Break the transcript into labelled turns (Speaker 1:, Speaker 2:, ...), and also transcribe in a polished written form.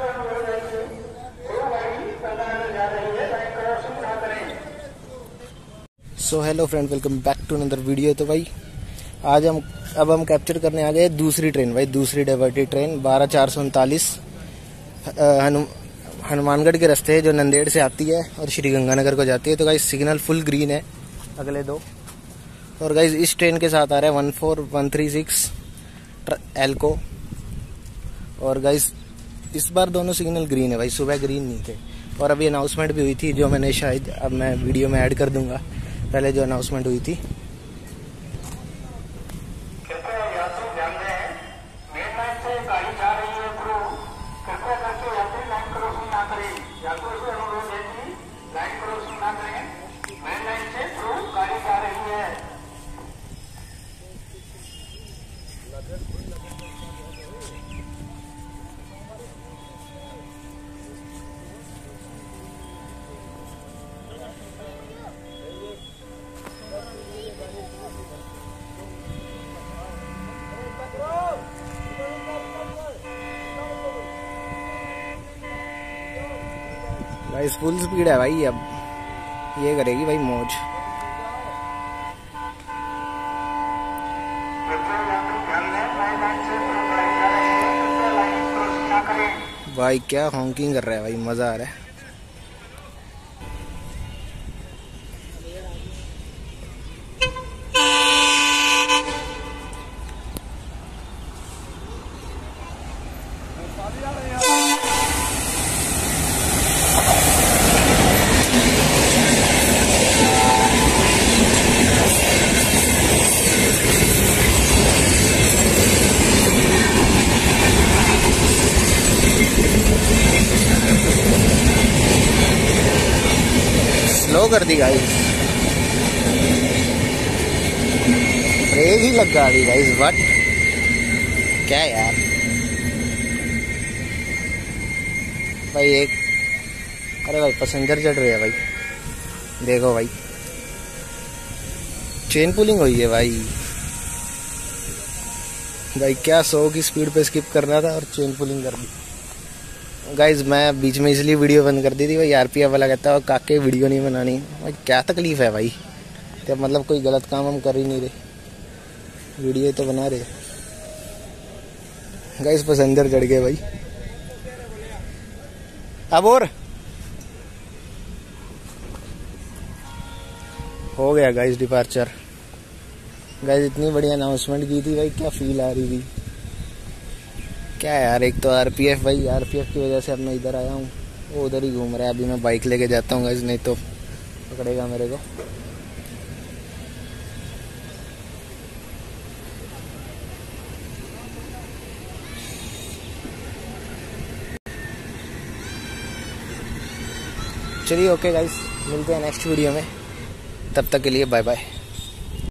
Speaker 1: So hello friend, welcome back to another video. तो भाई आज हम कैप्चर करने आ गए दूसरी ट्रेन, भाई दूसरी डाइवर्टेड ट्रेन 12439 हनुमानगढ़ के रास्ते है जो नंदेड़ से आती है और श्री गंगानगर को जाती है। तो गाइस सिग्नल फुल ग्रीन है अगले दो। और गाइस इस ट्रेन के साथ आ रहा है 14136 एल्को। और गाइस इस बार दोनों सिग्नल ग्रीन है भाई, सुबह ग्रीन नहीं थे। और अभी अनाउंसमेंट भी हुई थी जो मैंने शायद अब मैं वीडियो में ऐड कर दूंगा, पहले जो अनाउंसमेंट हुई थी। भाई फुल स्पीड है भाई, अब ये करेगी भाई मौज। भाई क्या हॉकिंग कर रहा है भाई, मजा आ रहा है। स्लो कर दी गाइस, ब्रेक ही लगा दी गाइस। व्हाट, क्या यार भाई एक, अरे भाई पैसेंजर चढ़ रहे हैं भाई, देखो भाई चेन पुलिंग हुई है भाई। भाई क्या 100 की स्पीड पे स्किप करना था और चेन पुलिंग कर दी गाइज। मैं बीच में इसलिए वीडियो बंद कर दी थी भाई, आरपीएफ वाला कहता है काके वीडियो नहीं बनानी। भाई क्या तकलीफ है भाई, तो मतलब कोई गलत काम हम कर ही नहीं रहे, वीडियो तो बना रहे गाइज। पैसेंजर चढ़ गए भाई, अब और हो गया गाइज डिपार्चर। गाइज इतनी बढ़िया अनाउंसमेंट की थी भाई, क्या फील आ रही थी क्या यार। एक तो आरपीएफ भाई, आरपीएफ की वजह से अब मैं इधर आया हूँ, वो उधर ही घूम रहा है। अभी मैं बाइक लेके जाता हूँ गाइस, नहीं तो पकड़ेगा मेरे को। चलिए ओके गाइस, मिलते हैं नेक्स्ट वीडियो में, तब तक के लिए बाय बाय।